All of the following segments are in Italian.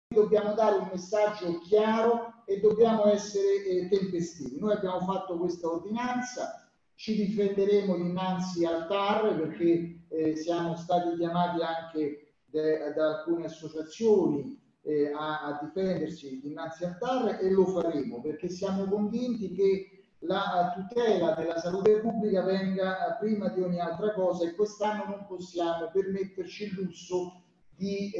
dobbiamo dare un messaggio chiaro e dobbiamo essere tempestivi. Noi abbiamo fatto questa ordinanza, ci difenderemo dinanzi al TAR perché siamo stati chiamati anche da alcune associazioni a difendersi dinanzi al TAR, e lo faremo perché siamo convinti che la tutela della salute pubblica venga prima di ogni altra cosa, e quest'anno non possiamo permetterci il lusso di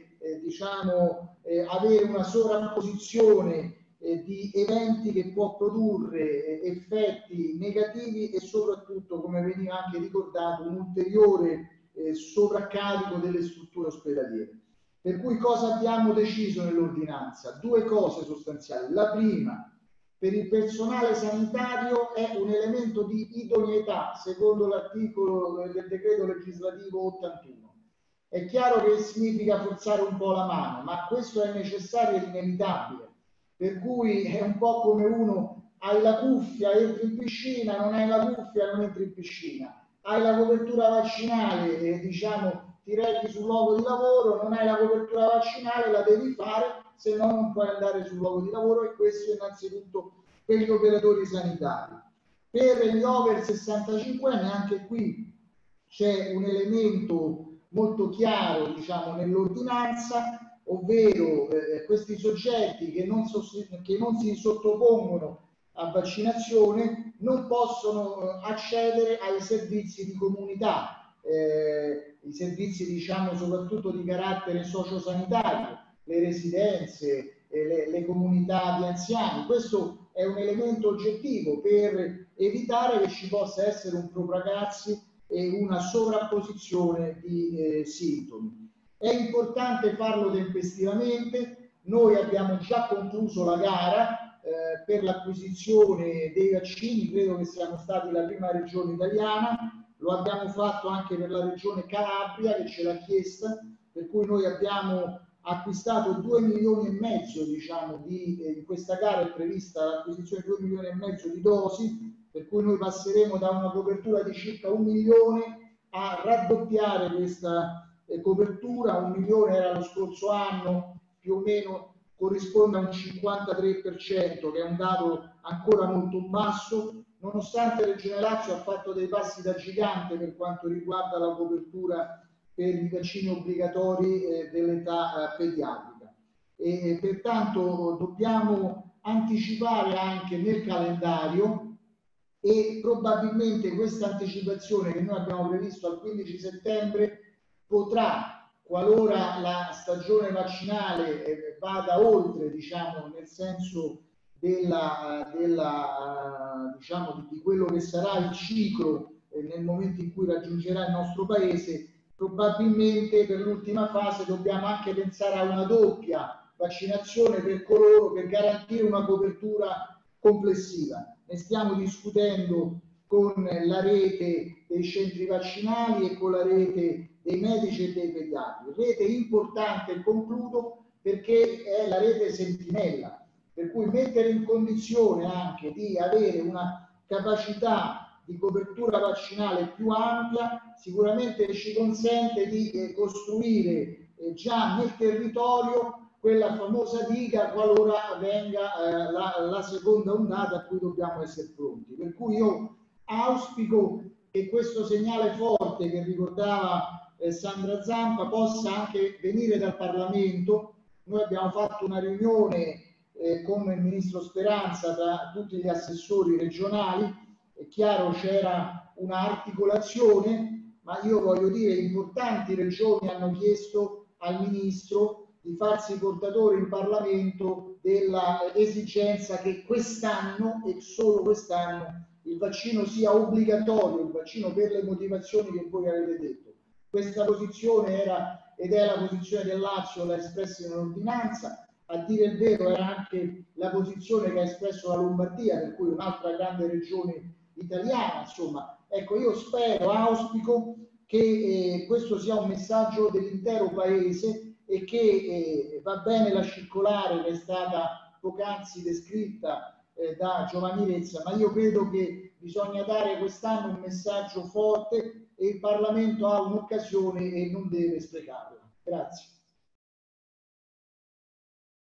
avere una sovrapposizione di eventi che può produrre effetti negativi e soprattutto, come veniva anche ricordato, un ulteriore sovraccarico delle strutture ospedaliere. Per cui cosa abbiamo deciso nell'ordinanza? Due cose sostanziali. La prima: per il personale sanitario è un elemento di idoneità secondo l'articolo del decreto legislativo 81. È chiaro che significa forzare un po' la mano, ma questo è necessario ed inevitabile. Per cui è un po' come uno: hai la cuffia, entri in piscina; non hai la cuffia, non entri in piscina; hai la copertura vaccinale, ti rechi sul luogo di lavoro; non hai la copertura vaccinale, la devi fare, se no non puoi andare sul luogo di lavoro. E questo innanzitutto per gli operatori sanitari. Per gli over 65 anni anche qui c'è un elemento molto chiaro nell'ordinanza, ovvero questi soggetti che non si sottopongono a vaccinazione non possono accedere ai servizi di comunità, i servizi soprattutto di carattere sociosanitario, le residenze, le comunità di anziani. Questo è un elemento oggettivo per evitare che ci possa essere un propagazzi e una sovrapposizione di sintomi. È importante farlo tempestivamente. Noi abbiamo già concluso la gara per l'acquisizione dei vaccini, credo che siamo stati la prima regione italiana, lo abbiamo fatto anche per la regione Calabria che ce l'ha chiesta, per cui noi abbiamo acquistato 2,5 milioni, in questa gara è prevista l'acquisizione di 2,5 milioni di dosi, per cui noi passeremo da una copertura di circa 1 milione a raddoppiare questa copertura. 1 milione era lo scorso anno, più o meno corrisponde a un 53%, che è un dato ancora molto basso, nonostante Regione Lazio ha fatto dei passi da gigante per quanto riguarda la copertura per i vaccini obbligatori dell'età pediatrica. E pertanto dobbiamo anticipare anche nel calendario, e probabilmente questa anticipazione che noi abbiamo previsto al 15 settembre potrà, qualora la stagione vaccinale vada oltre, nel senso di quello che sarà il ciclo nel momento in cui raggiungerà il nostro paese, probabilmente per l'ultima fase dobbiamo anche pensare a una doppia vaccinazione per garantire una copertura complessiva. Ne stiamo discutendo con la rete dei centri vaccinali e con la rete dei medici e dei pediatri. Rete importante, e concludo, perché è la rete sentinella, per cui mettere in condizione anche di avere una capacità di copertura vaccinale più ampia sicuramente ci consente di costruire già nel territorio quella famosa diga qualora venga la seconda ondata a cui dobbiamo essere pronti. Per cui io auspico che questo segnale forte che ricordava Sandra Zampa possa anche venire dal Parlamento. Noi abbiamo fatto una riunione con il Ministro Speranza tra tutti gli assessori regionali, è chiaro c'era un'articolazione, ma io voglio dire importanti regioni hanno chiesto al Ministro di farsi portatore in Parlamento della esigenza che quest'anno e solo quest'anno il vaccino sia obbligatorio, il vaccino per le motivazioni che voi avete detto. Questa posizione era ed è la posizione del Lazio, l'ha espressa in un'ordinanza. A dire il vero era anche la posizione che ha espresso la Lombardia, per cui un'altra grande regione italiana. Insomma, ecco, io spero, auspico che questo sia un messaggio dell'intero paese e che va bene la circolare che è stata poc'anzi descritta da Giovanni Rezza, ma io credo che bisogna dare quest'anno un messaggio forte e il Parlamento ha un'occasione e non deve sprecarla. Grazie.